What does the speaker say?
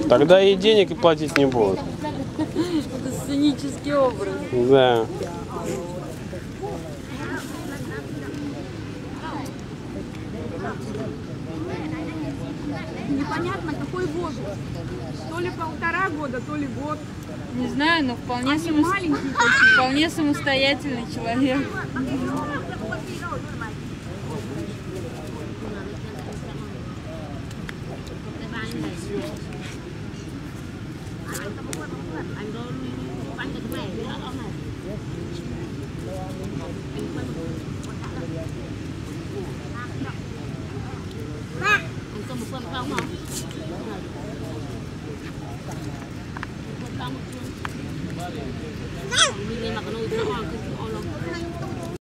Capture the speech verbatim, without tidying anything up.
Тогда и денег и платить не будут. Это сценический образ. Да. Непонятно, какой возраст. То ли полтора года, то ли год. Не знаю, но вполне, само... вполне самостоятельный человек. Ăn cơm một phần không?